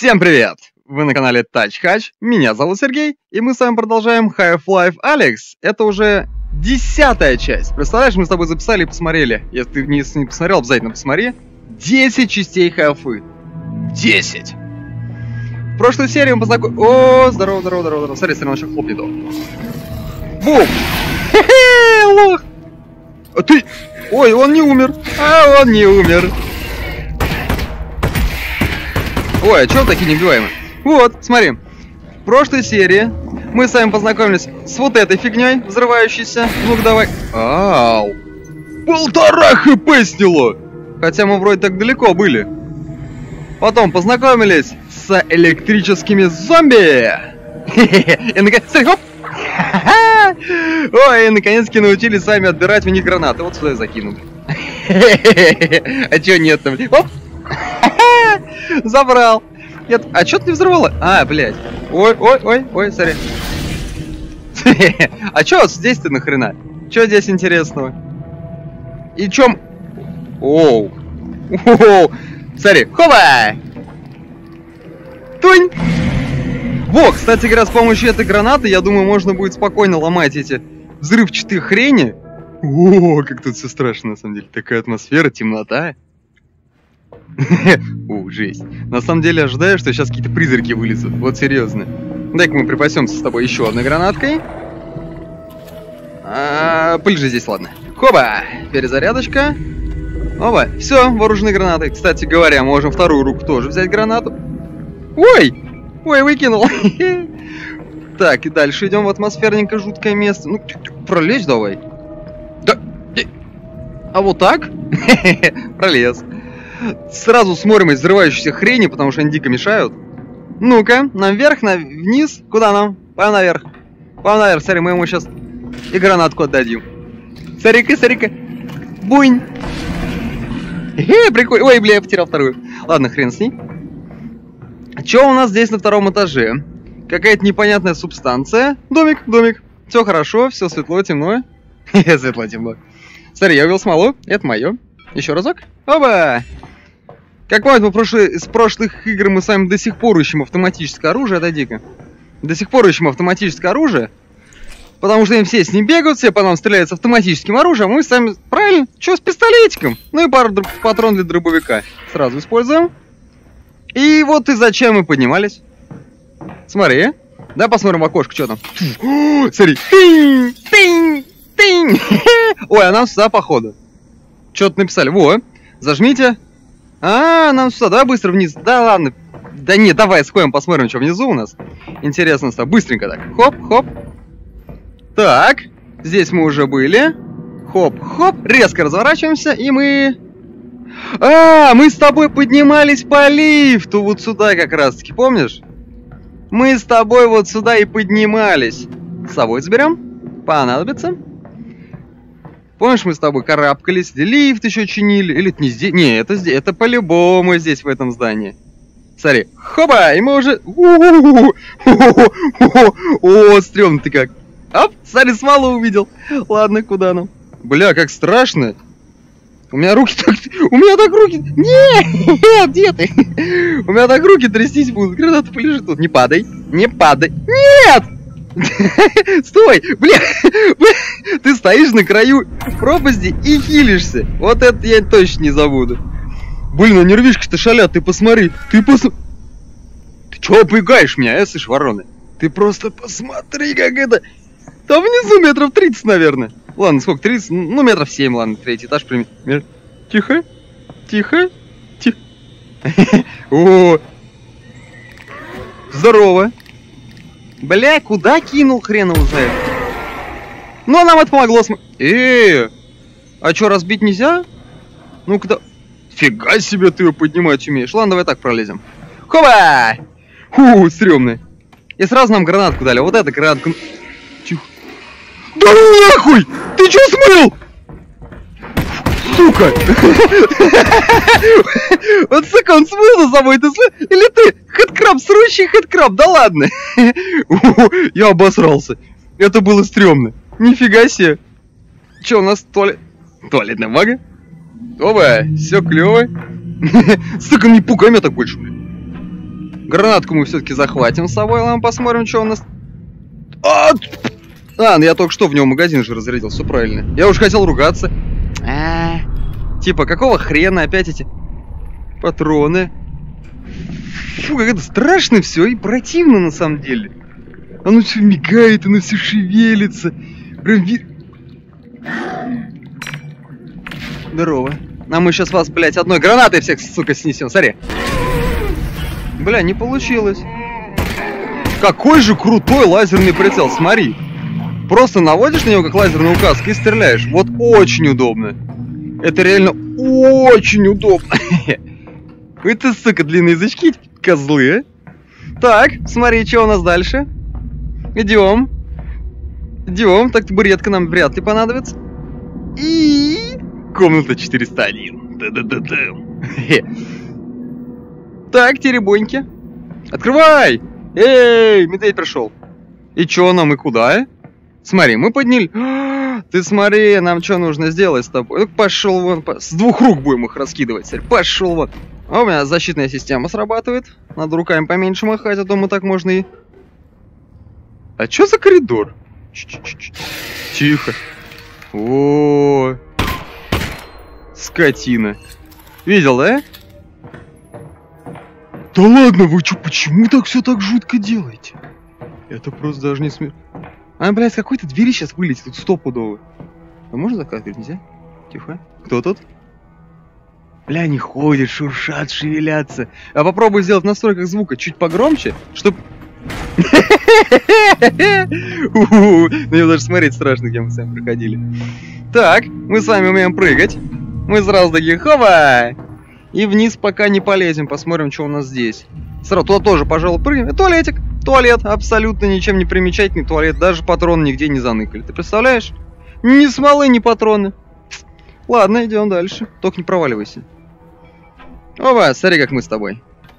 Всем привет! Вы на канале TouchHatch, меня зовут Сергей, и мы с вами продолжаем Half-Life Alyx. Это уже 10-я часть. Представляешь, мы с тобой записали и посмотрели. Если ты не посмотрел, обязательно посмотри. 10 частей Half-Life. 10! В прошлой серии мы познакомились... О, здорово. Смотри, он еще хлопнет. Бум! Хе-хе, лох! А ты... Ой, он не умер. Он не умер. Ой, а чё он такие неубиваемые? Вот, смотри. В прошлой серии мы с вами познакомились с вот этой фигней, взрывающейся. Ну-ка давай. Ау! 1,5 хп сняло! Хотя мы вроде так далеко были. Потом познакомились с электрическими зомби. И наконец... Хоп! Ой, и наконец-таки научились с вами отбирать у них гранаты. Вот сюда я закинул. А чё нет-то, блин? Оп! Забрал. Нет, а чё ты не взорвала? А, блядь. Ой, смотри. А чё здесь-то нахрена? Чё здесь интересного? И чё... Оу. Смотри, хова! Тунь! Во, кстати говоря, с помощью этой гранаты, я думаю, можно будет спокойно ломать эти взрывчатые хрени. О, как тут все страшно, на самом деле. Такая атмосфера, темнота. О, жесть. На самом деле ожидаю, что сейчас какие-то призраки вылезут. Вот серьезно. Дай-ка мы припасемся с тобой еще одной гранаткой. Пыль же здесь, ладно. Хоба! Перезарядочка. Оба, все, вооружены гранатой. Кстати говоря, можем вторую руку тоже взять гранату. Ой, выкинул. Так, и дальше идем в атмосферненько жуткое место. Ну, пролезь давай. Да. А вот так? Пролез. Сразу смотрим из взрывающейся хрени, потому что они дико мешают. Ну-ка, наверх, вниз. Куда нам? Пойдем наверх. Смотри, мы ему сейчас и гранатку отдадим. Смотри-ка. Буйнь. Прикольно. Ой, бля, я потерял вторую. Ладно, хрен с ней. Что у нас здесь на втором этаже? Какая-то непонятная субстанция. Домик. Все хорошо, все светло, темно. Светло-темно. Смотри, я увел смолу. Это мое. Еще разок. Оба! Как помните, из прошлых игр мы с вами до сих пор ищем автоматическое оружие. Отойди-ка. До сих пор ищем автоматическое оружие. Потому что им все с ним бегают, все по нам стреляют с автоматическим оружием. Мы с вами, правильно? Что, с пистолетиком? Ну и пару патрон для дробовика. Сразу используем. И вот и зачем мы поднимались. Смотри. Да, посмотрим в окошко, что там. Смотри. Тынь. Ой, а нам сюда, походу. Что-то написали. Во, зажмите. Нам сюда. Давай быстро вниз. Да ладно. Да нет, давай сходим, посмотрим, что внизу у нас. Интересно стало. Быстренько так. Хоп. Так. Здесь мы уже были. Хоп. Резко разворачиваемся, и мы... мы с тобой поднимались по лифту. Вот сюда как раз-таки, помнишь? Мы с тобой вот сюда и поднимались. С собой заберем. Понадобится. Помнишь, мы с тобой карабкались, лифт еще чинили, или это не здесь? Не, это здесь, это по-любому здесь, в этом здании. Смотри, хоба, и мы уже... О, стрёмно ты как. Оп, смотри, смолу увидел. Ладно, куда нам? Бля, как страшно. У меня так руки... Нет, где ты? У меня так руки трястись будут, граната полежит тут. Не падай. Нет! Стой! Бля! Ты стоишь на краю пропасти и хилишься. Вот это я точно не забуду. Блин, а нервишки-то шалят, ты посмотри. Ты чё пугаешь меня, слышь, вороны? Ты просто посмотри, как это... Там внизу метров 30, наверное. Ладно, сколько, 30? Ну, метров 7, ладно, третий этаж примерно. Тихо. О! Здорово. Бля, куда кинул, хрен его знает. Ну, нам это помогло. А чё, разбить нельзя? Ну-ка, да... Фига себе ты его поднимать умеешь. Ладно, давай так пролезем. Хоба! Стрёмно. И сразу нам гранатку дали. Вот эта гранатка. Тихо. Да нахуй! Ты чё смыл? Сука! Вот, сука, он смыл за собой, ты смыл? Или ты? Хэдкраб, срущий хэдкраб, да ладно! Я обосрался. Это было стрёмно. Нифига себе. Чё, у нас туалетная мага? Оба, все клево. Сука, не пугай меня так больше, блин. Гранатку мы все-таки захватим с собой. Ладно, посмотрим, что у нас... Ну я только что в него магазин же разрядил, все правильно. Я уж хотел ругаться. Типа, какого хрена опять эти патроны? Фу, как это страшно все и противно на самом деле. Оно все мигает, оно все шевелится. Прям Здорово. А мы сейчас вас, блядь, одной гранатой всех, сука, снесем. Смотри. Бля, не получилось. Какой же крутой лазерный прицел, смотри. Просто наводишь на него как лазерную указку и стреляешь. Вот очень удобно. Это реально очень удобно. Вы ты, сука, длинные язычки, козлы, а? Так, смотри, что у нас дальше. Идем. Идем. Так, табуретка нам вряд ли понадобится. И... комната 401. Да-да-да-да. Так, теребоньки. Открывай! Эй, медведь пришел. И чё нам, и куда? Смотри, мы подняли... Ты смотри, нам что нужно сделать с тобой? Пошел вон. С двух рук будем их раскидывать. Пошел вон. А у меня защитная система срабатывает. Надо руками поменьше махать, а то мы так можно и... А что за коридор? Тихо. О, скотина. Видел, да? Да ладно, вы что, почему так все так жутко делаете? Это просто даже не смешно. А, блядь, с какой-то двери сейчас вылетит, тут стопудово. А можно закрыть? Нельзя? Тихо. Кто тут? Бля, они ходят, шуршат, шевелятся. А попробуй сделать в настройках звука чуть погромче, чтоб... На него даже смотреть страшно, где мы с вами проходили. Так, мы с вами умеем прыгать. Мы сразу такие, хоба! И вниз пока не полезем, посмотрим, что у нас здесь. Сразу туда тоже, пожалуй, прыгнем. Туалетик, туалет, абсолютно ничем не примечательный туалет. Даже патроны нигде не заныкали. Ты представляешь? Ни смолы, ни патроны. Ладно, идем дальше. Только не проваливайся. Опа, смотри, как мы с тобой.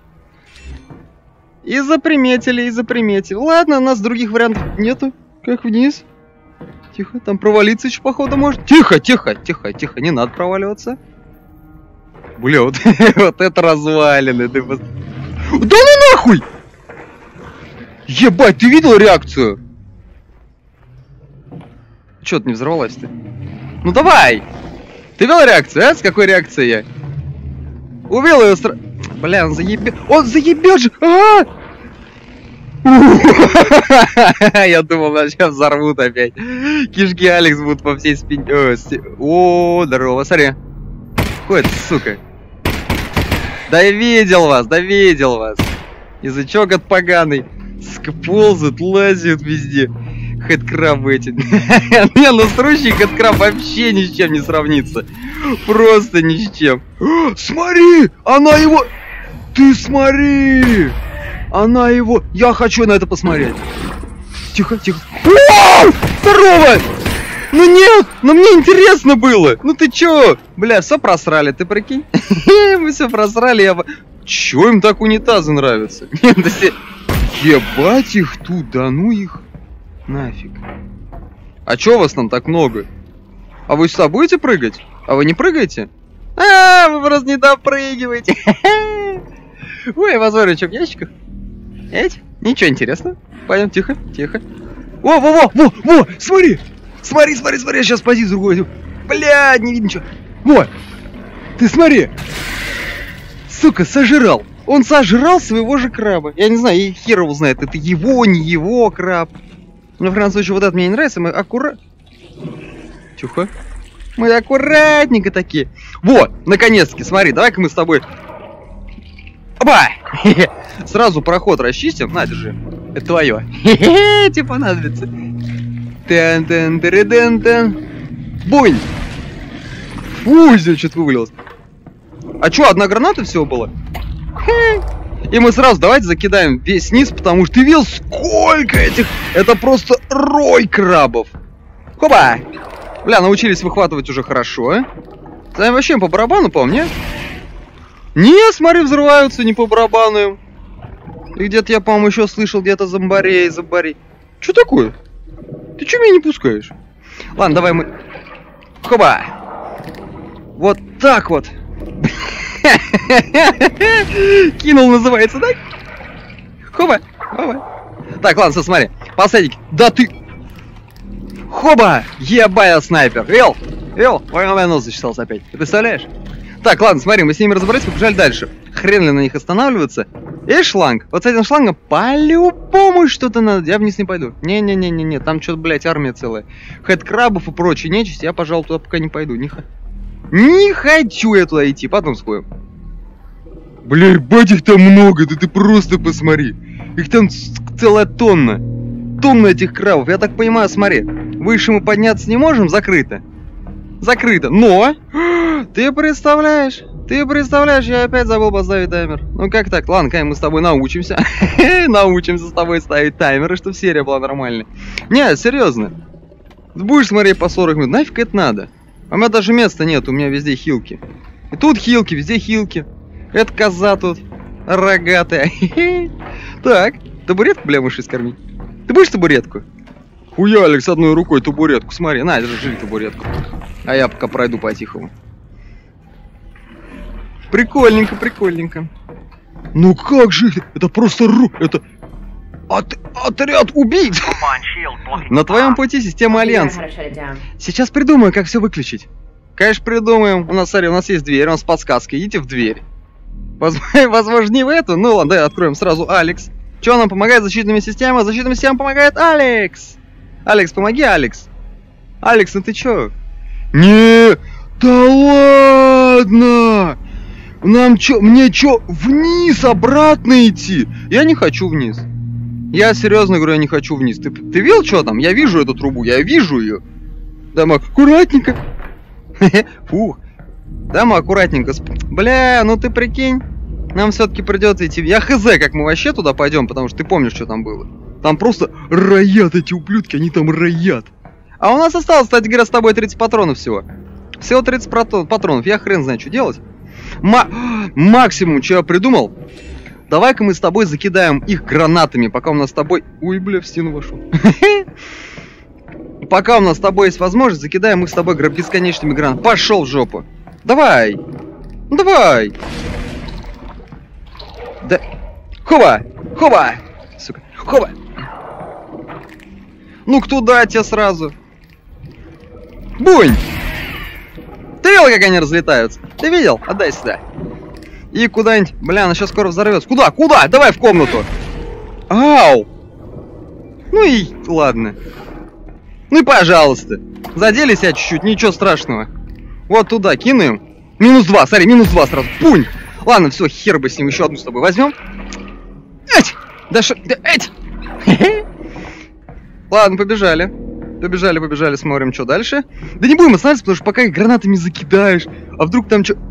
И заприметили, и заприметили. Ладно, у нас других вариантов нету. Как вниз? Тихо, там провалиться еще, походу, может. Тихо, тихо, тихо, тихо, не надо проваливаться. Бля, вот, вот это развалины. Да ну нахуй! Ебать, ты видел реакцию? Чё ты не взорвалась-то? Ну давай! Ты видел реакцию, а? С какой реакцией я? Увел ее сразу. Бля, он заебет. Он заебет же! Я думал, нас сейчас взорвут опять. Кишки Алекс будут по всей спине. О, здорово, смотри. Ходит, сука. Да я видел вас, да видел вас. Язычок от поганый. Ползают, лазят везде. Хэдкрабы эти. Не, настоящий хэдкраб вообще ни с чем не сравнится. Просто ни с чем. Смотри! Она его... Ты смотри! Она его... Я хочу на это посмотреть. Тихо, тихо. О! Здорово! Ну нет! Ну мне интересно было! Ну ты чё? Бля, все просрали, ты прикинь? Мы все просрали, я... Чё им так унитазы нравятся? Ебать их тут, да ну их нафиг. А чё вас там так много? А вы сюда будете прыгать? А вы не прыгаете? А, вы просто не допрыгиваете. Ой, посмотрим, что в ящиках. Эть? Ничего интересного. Пойдем, тихо, тихо. Во, смотри! Смотри, смотри, смотри, я сейчас позицию другую. Бля, не видно ничего. Вот, ты смотри. Сука, сожрал. Он сожрал своего же краба. Я не знаю, и хер его знает, это его, не его краб. Но в крайнем случае, вот это мне не нравится, мы аккуратно... Тихо. Мы аккуратненько такие. Вот, наконец-таки, смотри, давай-ка мы с тобой... Опа! Сразу проход расчистим. На, держи. Это твое. Тебе понадобится. Тан-тан-тан-тан-тан. Бунь! Фу, здесь что-то вывалилось. А что, одна граната всего была? И мы сразу давайте закидаем весь низ, потому что ты видел, сколько этих... Это просто рой крабов. Хопа! Бля, научились выхватывать уже хорошо, а? Там вообще по барабану, по-моему, не, смотри, взрываются не по барабану им. И где-то я, по-моему, еще слышал, где-то зомбарей. Что такое? Ты че меня не пускаешь? Ладно, давай мы... Хоба! Вот так вот. Кинул, называется, да? Хоба! Хоба! Так, ладно, смотри. Посадик. Да ты... Хоба! Ебая снайпер! Эл! Ой, нос зачесался опять. Ты представляешь? Так, ладно, смотри, мы с ними разобрались, побежали дальше. Хрен ли на них останавливаться. Есть шланг? Вот с этим шлангом по-любому что-то надо. Я вниз не пойду. Не-не-не-не-не, там что-то, блядь, армия целая. Хэдкрабов и прочей нечисть, я, пожалуй, туда пока не пойду. Не хочу я туда идти, потом сходим. Блядь, бать их там много, да ты просто посмотри. Их там целая тонна. Тонна этих крабов. Я так понимаю, смотри. Выше мы подняться не можем, закрыто. Закрыто. Но! Ты представляешь, я опять забыл поставить таймер. Ну как так? Ладно, конечно, мы с тобой научимся. Научимся с тобой ставить таймеры, чтобы серия была нормальной. Не, серьезно. Будешь смотреть по 40 минут, нафиг это надо? А у меня даже места нет, у меня везде хилки. И тут хилки, везде хилки. Это коза тут рогатая. Так, табуретку, бля, мыши скормить. Ты будешь табуретку? Хуя, Алекс, одной рукой табуретку. Смотри, на, держи табуретку. А я пока пройду по-тихому. Прикольненько, прикольненько. Ну как же, это просто это отряд убийц. На твоем пути система Альянса. Сейчас придумаю, как все выключить. Конечно, придумаем. У нас, смотри, у нас есть дверь, у нас подсказка. Идите в дверь. Возможно, не в эту. Ну ладно, давай откроем сразу Алекс. Что нам помогает защитными системами? Защитными системами помогает Алекс. Алекс, помоги, Алекс. Алекс, ну ты чё? Не, да ладно. Нам чё, мне чё, вниз обратно идти? Я не хочу вниз. Я серьезно говорю, я не хочу вниз. Ты видел, что там? Я вижу эту трубу, я вижу ее. Да, мы аккуратненько. Фух. Да, мы аккуратненько. Бля, ну ты прикинь. Нам все-таки придется идти. Я хз, как мы вообще туда пойдем, потому что ты помнишь, что там было. Там просто роят эти ублюдки, они там роят. А у нас осталось, кстати говоря, с тобой 30 патронов всего. Всего 30 патронов. Я хрен знаю, что делать. Максимум, что я придумал. Давай-ка мы с тобой закидаем их гранатами, пока у нас с тобой... Ой, бля, в стену вошел. Пока у нас с тобой есть возможность, закидаем их с тобой бесконечными гранатами. Пошел в жопу. Давай. Давай. Да. Хоба. Хоба. Сука. Хоба. Ну-ка туда тебя сразу. Бунь. Ты видел, как они разлетаются? Ты видел? Отдай сюда. И куда-нибудь... Бля, она сейчас скоро взорвется. Куда? Куда? Давай в комнату. Ау. Ну и ладно. Ну и пожалуйста. Задели себя чуть-чуть, ничего страшного. Вот туда кинем. -2, смотри, -2 сразу. Пунь. Ладно, все, хер бы с ним, еще одну с тобой возьмем. Эть! Да что... Да, эть! Ладно, побежали. Побежали, смотрим, что дальше. Да не будем останавливаться, потому что пока их гранатами закидаешь. А вдруг там что...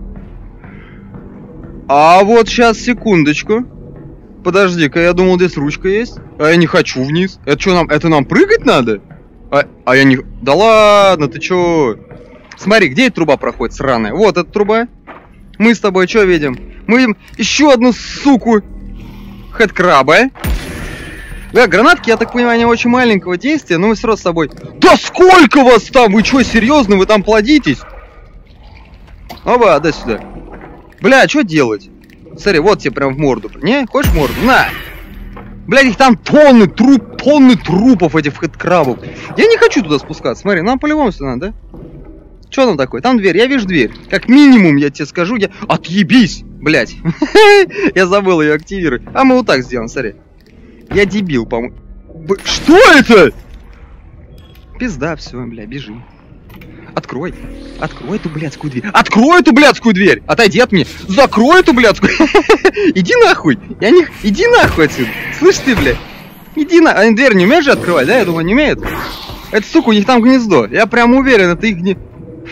А вот сейчас, секундочку. Подожди-ка, я думал, здесь ручка есть. А я не хочу вниз. Это что, нам... Это нам прыгать надо? А я не... Да ладно, ты чё? Смотри, где эта труба проходит, сраная? Вот эта труба. Мы с тобой что видим? Мы видим еще одну суку. Хэдкраба. Да, гранатки, я так понимаю, они очень маленького действия, но мы все равно с тобой... Да сколько вас там? Вы что, серьезно? Вы там плодитесь? Оба, дай сюда. Бля, что делать? Смотри, вот тебе прям в морду. Не? Хочешь в морду? На! Блядь, их там тонны трупов этих хэдкрабов. Я не хочу туда спускаться. Смотри, нам по-любому сюда надо, да? Что там такое? Там дверь, я вижу дверь. Как минимум, я тебе скажу, я... Отъебись, блядь. Я забыл ее активировать. А мы вот так сделаем, смотри. Я дебил, по-моему. Что это? Пизда, все, бля, бежи. Открой. Открой эту блядскую дверь. Открой эту блядскую дверь! Отойди от меня. Закрой эту блядскую. Иди нахуй. Я не... Иди нахуй отсюда. Слышь ты, блядь. Иди на... Они дверь не умеют же открывать, да? Я думаю, не умеют. Это, сука, у них там гнездо. Я прям уверен, это их не...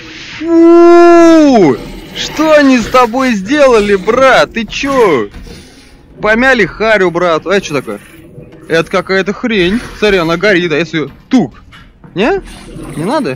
Фу! Что они с тобой сделали, брат? Ты чё? Помяли харю, брат. А это что такое? Это какая-то хрень. Смотри, она горит, а если... Тук. Не? Не надо?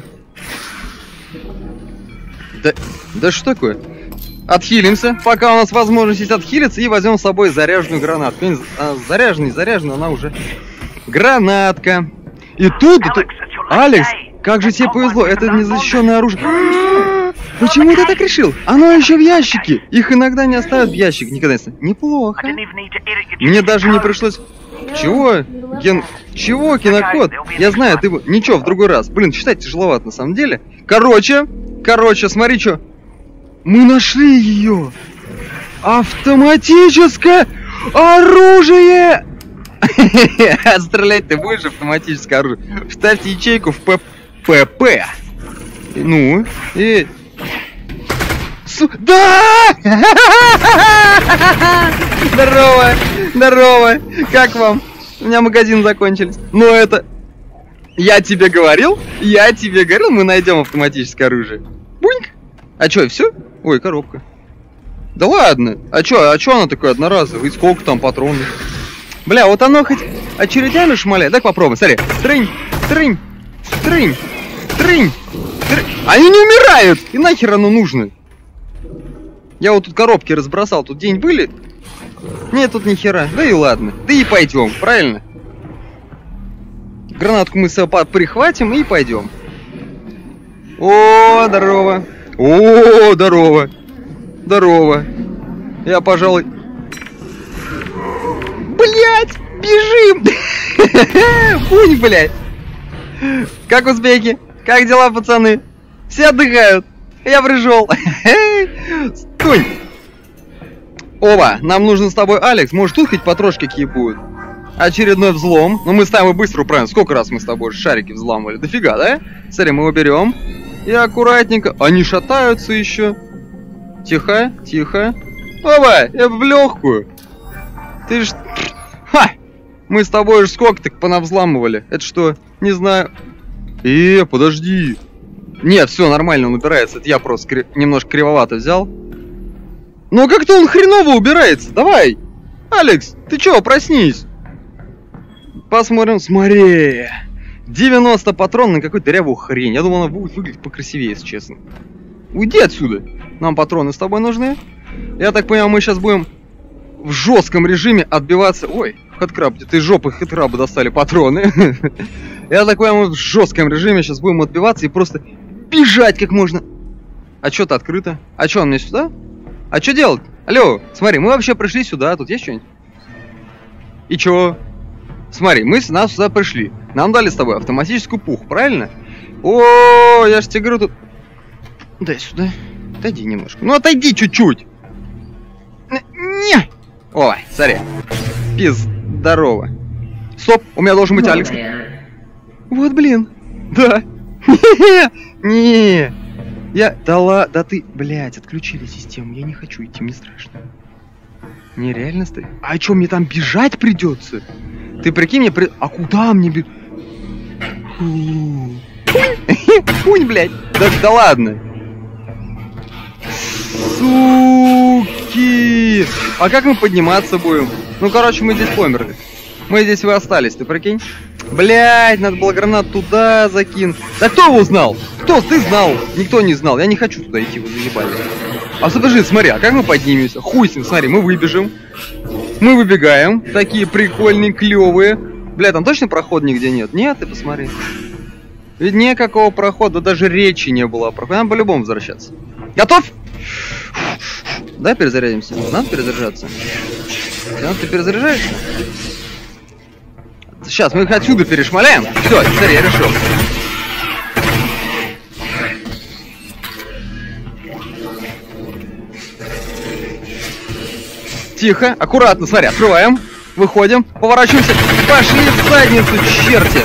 Да что такое? Отхилимся, пока у нас возможность есть отхилиться, и возьмем с собой заряженную гранатку. Заряженная, она уже... Гранатка. И тут... Алекс, как же тебе повезло, это незащищенное оружие. Почему ты так решил? Оно еще в ящике. Их иногда не оставят в ящик. Никогда не. Неплохо. Мне даже не пришлось... Чего? Чего, кинокод? Я знаю, ты... Ничего, в другой раз. Блин, читать тяжеловато на самом деле. Короче, смотри, что. Мы нашли ее. Автоматическое оружие! Стрелять ты будешь автоматическое оружие? Вставьте ячейку в ППП. Ну, и... Да! Здорово! Здорово! Как вам? У меня магазин закончились. Но это... Я тебе говорил, мы найдем автоматическое оружие. Буньк! А чё, все? Ой, коробка. Да ладно! А чё оно такое одноразовое? И сколько там патронов? Бля, вот оно хоть очередями шмаляет. Так попробуем, смотри. Трынь, трынь, трынь, трынь, трынь. Они не умирают! И нахер оно нужно? Я вот тут коробки разбросал. Тут день были? Нет, тут ни хера. Да и ладно. Да и пойдем, правильно? Гранатку мы с собой прихватим и пойдем. О, здорово. О, здорово. Здорово. Я, пожалуй... Блять! Бежим! Пунь, блядь! Как узбеки? Как дела, пацаны? Все отдыхают. Я пришел. Стой! Оба, нам нужен с тобой Алекс. Может, тут хоть потрошки какие будут? Очередной взлом. Ну, мы с тобой быстро управим. Сколько раз мы с тобой шарики взламывали? Дофига, да? Смотри, мы его берем. И аккуратненько. Они шатаются еще. Тихо, тихо. Оба, я в легкую. Ты ж... Ха! Мы с тобой же сколько так понавзламывали. Это что? Не знаю. Подожди. Нет, все нормально, он убирается. Это я просто немножко кривовато взял. Но как-то он хреново убирается. Давай. Алекс, ты чё, проснись. Посмотрим. Смотри. 90 патронов на какую-то дырявую хрень. Я думал, она будет выглядеть покрасивее, если честно. Уйди отсюда. Нам патроны с тобой нужны. Я так понимаю, мы сейчас будем в жестком режиме отбиваться. Ой, хэдкраб, где-то из жопы хэдкраба достали патроны. Я так понимаю, мы в жестком режиме сейчас будем отбиваться и просто бежать как можно. А что-то открыто. А что, он мне сюда? А что делать? Алло, смотри, мы вообще пришли сюда. Тут есть что-нибудь? И чё? Смотри, мы нас сюда пришли. Нам дали с тобой автоматическую пух, правильно? О, я ж тебе говорю, тут... Дай сюда. Отойди немножко. Ну, отойди чуть-чуть. Не. Ой, смотри. Здорово. Стоп, у меня должен быть Алекс. Вот, блин. Да. Не. Да ты, блядь, отключили систему. Я не хочу идти, мне страшно. Мне реально стоит. А чё, мне там бежать придется? Ты прикинь, А куда мне бежать? Пунь, блядь. Да ладно. Суки! А как мы подниматься будем? Ну, короче, мы здесь померли. Мы здесь вы остались, ты прикинь? Блядь, надо было гранат туда закинуть. Да кто его знал? Кто? Ты знал? Никто не знал. Я не хочу туда идти, вы заебали. А подожди, смотри, а как мы поднимемся? Хуй с ним, смотри, мы выбежим. Мы выбегаем. Такие прикольные, клевые. Бля, там точно прохода нигде нет? Нет, ты посмотри. Ведь никакого прохода, даже речи не было о проходе. Нам по-любому возвращаться. Готов? Да, перезарядимся. Надо перезаряжаться. Ты перезаряжаешься? Сейчас мы их отсюда перешмаляем. Все, теперь я решил. Тихо, аккуратно, смотри, открываем. Выходим, поворачиваемся. Пошли в задницу, черти.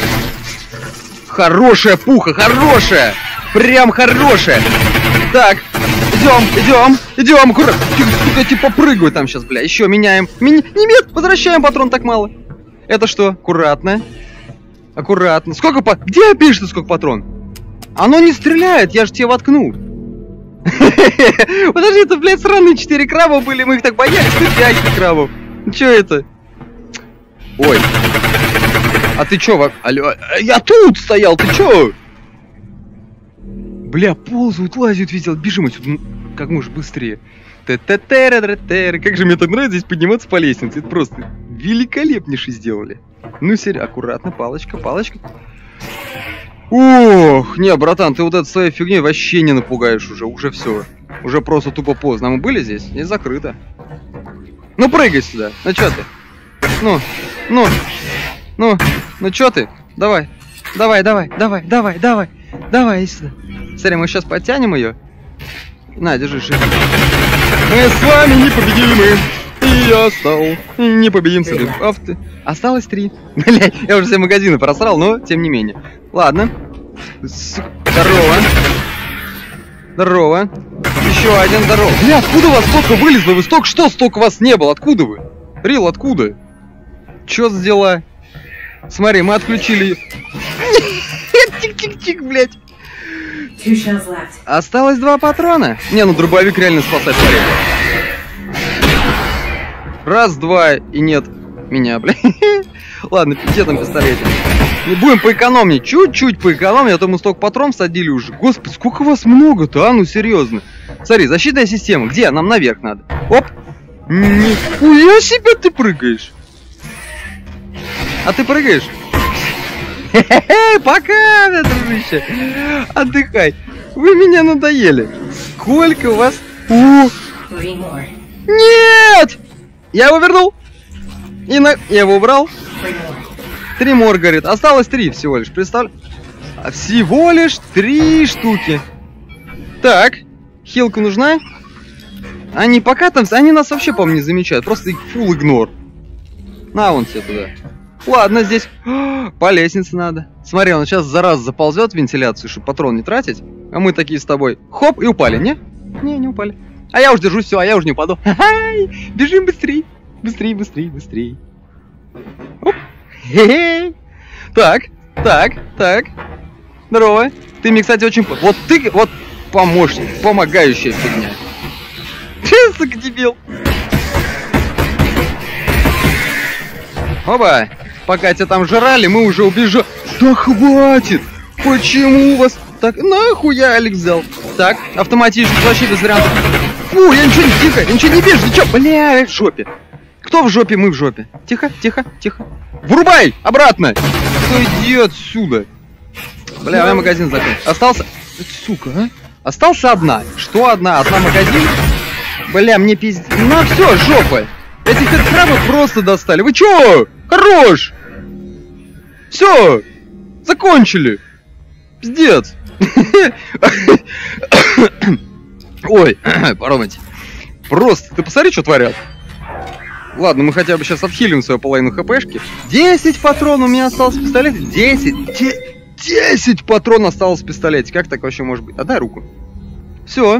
Хорошая пуха, хорошая. Прям хорошая. Так, идем, аккуратно. Сука, типа прыгаю там сейчас, бля. Еще меняем. Нет, возвращаем патрон, так мало. Это что? Аккуратно. Аккуратно. Где пишется, сколько патрон? Оно не стреляет, я же тебе воткну. Подожди, это, блядь, сраные 4 краба были, мы их так боялись, что 5 крабов. Чё это? Ой. А ты чё, алло? Я тут стоял, ты чё? Бля, ползают, лазят, видел. Бежим отсюда, как можно быстрее. Как же мне так нравится здесь подниматься по лестнице. Это просто великолепнейше сделали. Ну, серьезно, аккуратно, палочка. Ох, не, братан, ты вот этой своей фигней вообще не напугаешь уже все. Уже просто тупо поздно. А мы были здесь? Здесь закрыто. Ну прыгай сюда. Ну чё ты? Ну чё ты? Давай, иди сюда. Смотри, мы сейчас подтянем ее. На, держи, шире. Мы с вами непобедимы. И я стал непобедимцем. Осталось 3. Блять, я уже все магазины просрал, но тем не менее. Ладно. Здорово. Еще один здорово. Бля, откуда у вас столько вылезло? Вы столько вас не было? Откуда вы? Рил, откуда? Чё за дела? Смотри, мы отключили... Тик-тик-тик, блядь. Осталось 2 патрона. Не, ну дробовик реально спасает, смотри. Раз, два, и нет меня, блядь. Ладно, где там пистолет? Не будем поэкономнее, чуть-чуть поэкономнее, а то мы столько патрон садили уже. Господи, сколько вас много-то, а? Ну серьезно. Смотри, защитная система. Где? Нам наверх надо. Оп. Нихуя себе ты прыгаешь. А ты прыгаешь? Хе-хе-хе, пока, дружище. Отдыхай. Вы меня надоели. Сколько у вас... Нет! Я его вернул. Я его убрал. 3 мор, говорит. Осталось 3 всего лишь, представь. Всего лишь 3 штуки. Так, хилка нужна? Они пока там... Они нас вообще, по-моему, не замечают. Просто их фулл игнор. На, вон тебе туда. Ладно, здесь... По лестнице надо. Смотри, он сейчас за раз заползет в вентиляцию, чтобы патрон не тратить. А мы такие с тобой. Хоп, и упали, не? Не упали. А я уже держусь, все, а я уже не упаду. Ха-хай! Бежим быстрей. Быстрей. Оп. Хе-хей. Так. Здорово. Ты мне, кстати, очень... Вот ты, вот помощник, помогающая фигня. Сука, дебил. Оба. Пока тебя там жрали, мы уже убежали. Да хватит! Почему у вас так... Нахуя Алекс взял? Так, автоматически, вообще без вариантов. Фу, я ничего не... Тихо, я ничего не вижу, ничего. Бля, я в жопе. Кто в жопе? Мы в жопе. Тихо. Врубай! Обратно! Иди отсюда. Бля, у меня магазин закрыт. Остался... Сука, а? Остался одна. Что одна? Одна магазин? Бля, мне пиздец. Ну все, жопа. Этих крабов просто достали. Вы чё? Хорош! Все! Закончили! Пиздец! Ой, поромайте. Просто, ты посмотри, что творят. Ладно, мы хотя бы сейчас отхилим свою половину хпшки. 10 патронов у меня осталось в пистолете. 10 патронов осталось в пистолете. Как так вообще может быть? Отдай руку. Все.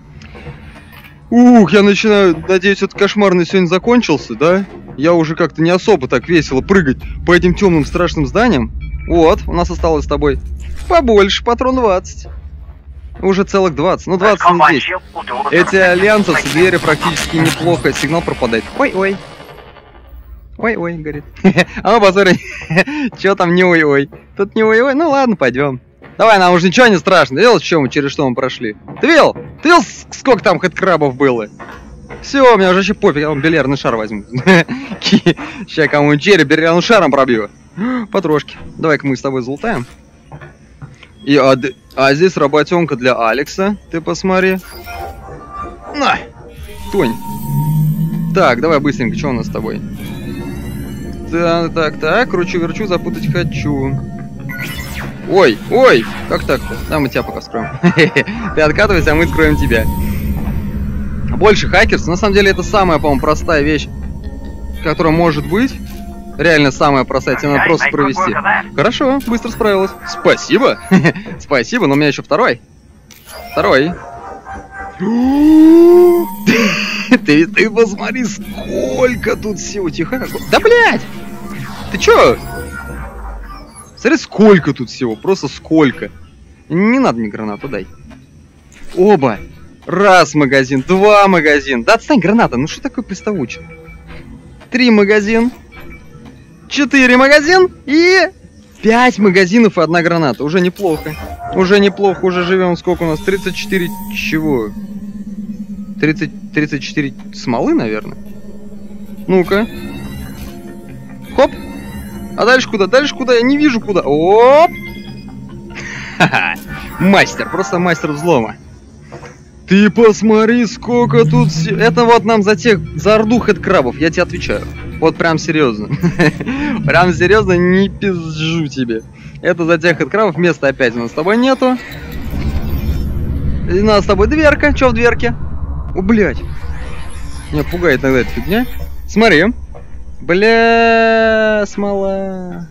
Ух, я начинаю... Надеюсь, этот кошмарный сегодня закончился, да? Я уже как-то не особо так весело прыгать по этим темным страшным зданиям. Вот, у нас осталось с тобой побольше, патрон 20. Уже целых 20. Ну, 20 не здесь. Эти альянсовцы, двери практически неплохо. Сигнал пропадает. Ой-ой. Ой-ой, говорит. А ну, посмотри. Чё там не ой-ой? Тут не ой-ой. Ну, ладно, пойдем. Давай, нам уже ничего не страшно. Ты видел, через что мы прошли? Ты видел, сколько там хэдкрабов было? Все, у меня уже вообще пофиг. Я вам бильярдный шар возьму. Сейчас кому-нибудь череп бильярдным шаром пробью. Потрошки. Давай-ка мы с тобой залутаем. А здесь работенка для Алекса. Ты посмотри. На! Тонь. Так, давай быстренько. Что у нас с тобой? Так. Кручу-верчу, запутать хочу. Ой. Как так-то? Да, мы тебя пока скроем. Ты откатывайся, а мы скроем тебя. Больше хакерств. На самом деле это самая, по-моему, простая вещь, которая может быть. Реально самая простая, тебе надо просто провести. Хорошо, быстро справилась. Спасибо. Спасибо, но у меня еще второй. Ты посмотри, сколько тут всего. Тихо. Да, блядь! Ты чё? Смотри, сколько тут всего. Просто сколько. Не надо мне гранату, дай. Оба. Раз магазин, 2 магазин. Да отстань, граната, ну что такое приставучий? 3 магазин. 4 магазин и 5 магазинов и 1 граната. Уже неплохо. Уже живем. Сколько у нас? 34 чего? 34 смолы, наверное. Ну-ка. Хоп. А дальше куда? Я не вижу куда. Оп. Ха-ха. Мастер, просто мастер взлома. Ты посмотри, сколько тут... Это вот нам за орду хэдкрабов, я тебе отвечаю. Вот прям серьезно. Прям серьезно, не пизжу тебе. Это за тех хэдкрабов, места опять у нас с тобой нету. И у нас с тобой дверка. Чё в дверке? О, блядь. Меня пугает иногда эта фигня. Смотри. Бля, смола.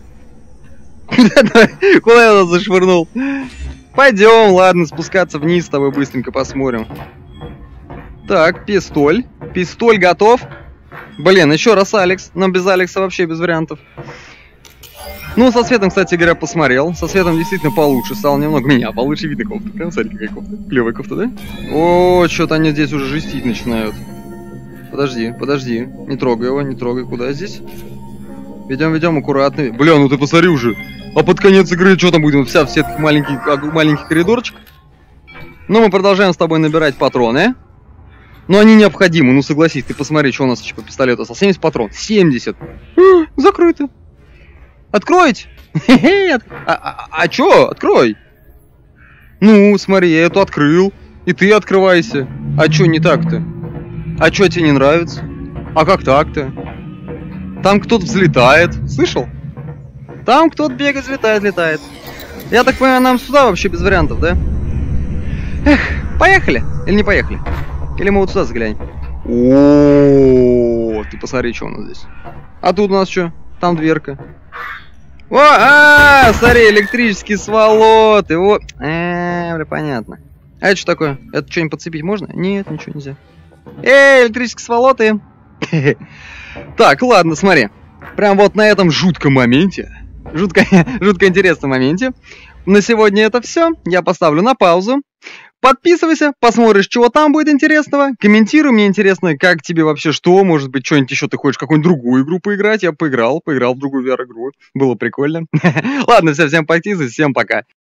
Куда я нас зашвырнул? Пойдем, ладно, спускаться вниз с тобой быстренько посмотрим. Так, пистоль. Пистоль готов. Блин, еще раз Алекс. Но без Алекса вообще без вариантов. Ну, со светом, кстати говоря, посмотрел. Со светом действительно получше стало немного. Меня получше видно кофта. Прям смотри, какая кофта. Клевая кофта, да? О, что-то они здесь уже жестить начинают. Подожди, подожди. Не трогай его, не трогай. Куда здесь? Ведем, ведем аккуратно. Бля, ну ты посмотри уже. А под конец игры что там будет? Вся в сетках маленький коридорчик. Но мы продолжаем с тобой набирать патроны. Но они необходимы, ну согласись. Ты посмотри, что у нас еще по пистолету осталось. 70 патронов. 70. Закрыто. Откройте. А чё? Открой. Ну, смотри, я эту открыл. И ты открывайся. А чё не так-то? А чё тебе не нравится? А как так-то? Там кто-то взлетает. Слышал? Там кто-то бегает, взлетает, летает. Я так понимаю, нам сюда вообще без вариантов, да? Эх, поехали? Или не поехали? Или мы вот сюда заглянем? О, ты посмотри, что у нас здесь. А тут у нас что? Там дверка. О, смотри, электрические сволоты. Вот. Бля, понятно. А это что такое? Это что-нибудь подцепить можно? Нет, ничего нельзя. Электрические сволоты. Так, ладно, смотри. Прям вот на этом жутком моменте. Жутко интересном моменте. На сегодня это все. Я поставлю на паузу. Подписывайся, посмотришь, чего там будет интересного. Комментируй, мне интересно, как тебе вообще что. Может быть, что-нибудь еще ты хочешь какую-нибудь другую игру поиграть. Я поиграл в другую VR-игру. Было прикольно. Ладно, все, всем подписывайся, всем пока.